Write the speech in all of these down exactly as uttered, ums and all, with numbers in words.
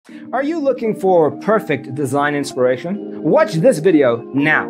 Are you looking for perfect design inspiration? Watch this video now.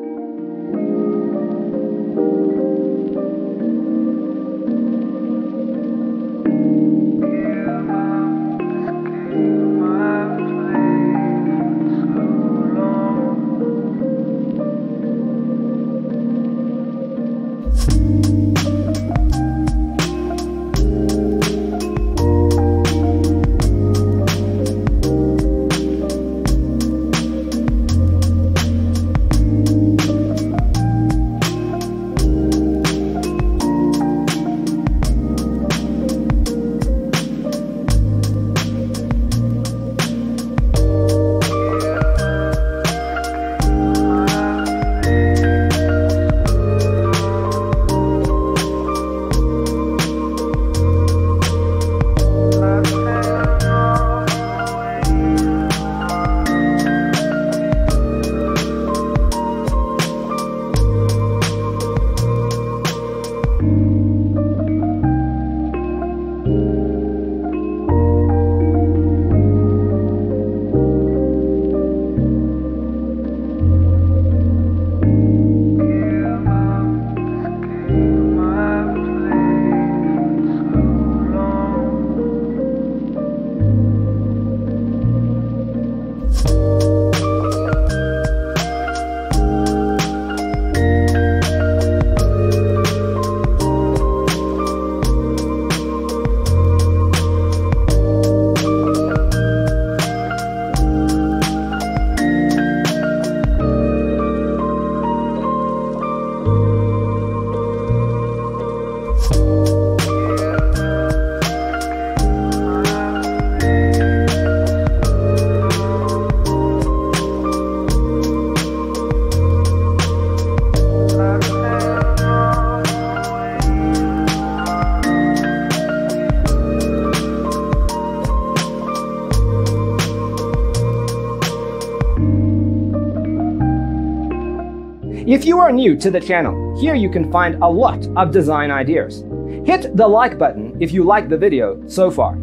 If you are new to the channel, here you can find a lot of design ideas. Hit the like button if you like the video so far.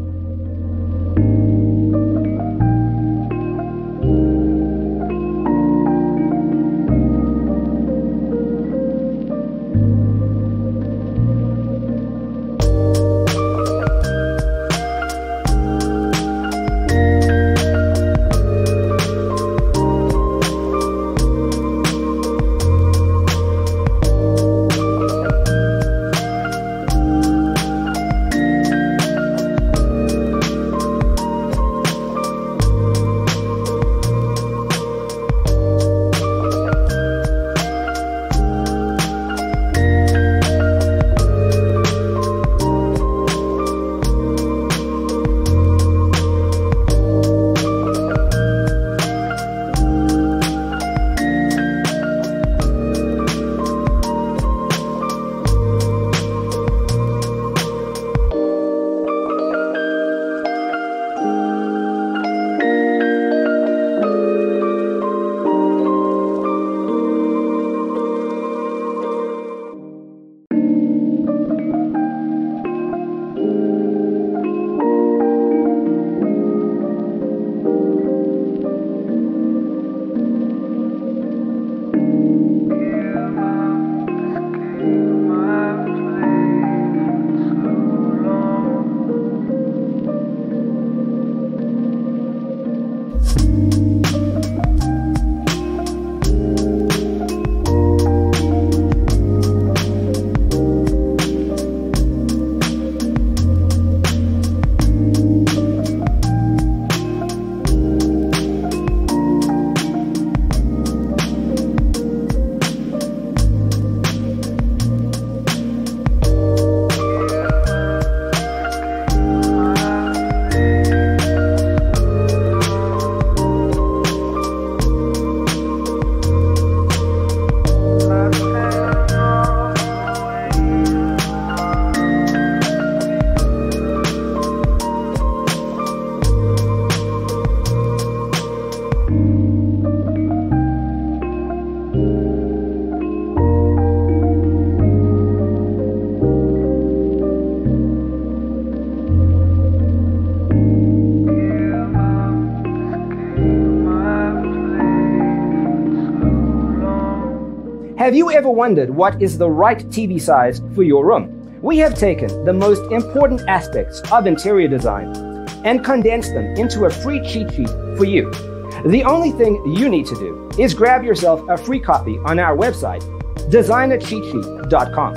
Have you ever wondered what is the right T V size for your room? We have taken the most important aspects of interior design and condensed them into a free cheat sheet for you. The only thing you need to do is grab yourself a free copy on our website, designer cheat sheet dot com.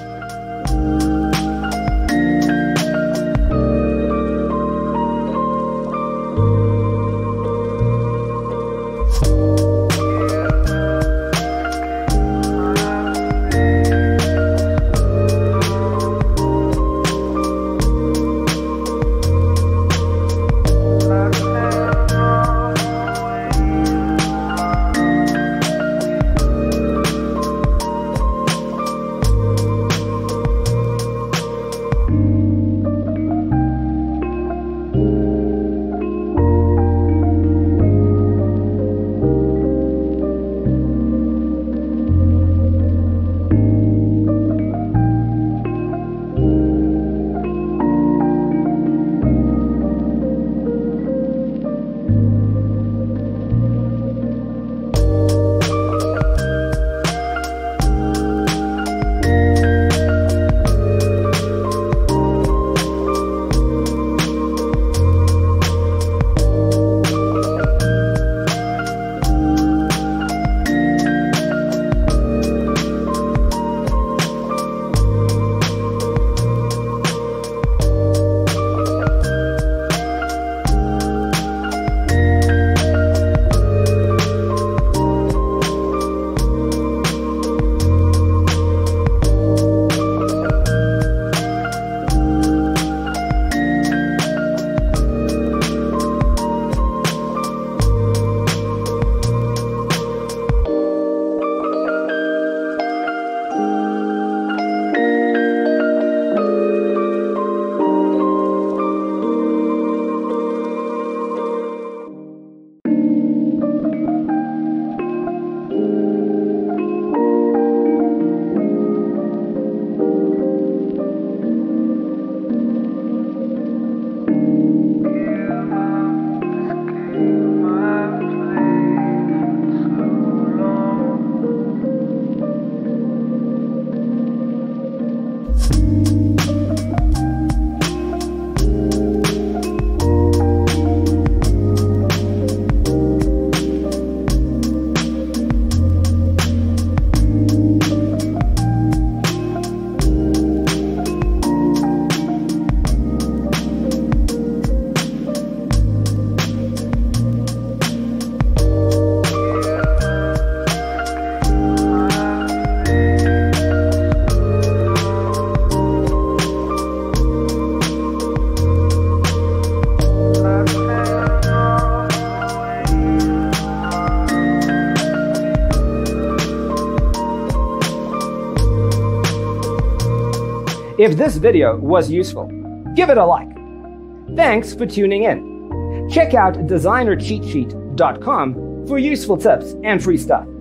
If this video was useful, give it a like. Thanks for tuning in. Check out designer cheat sheet dot com for useful tips and free stuff.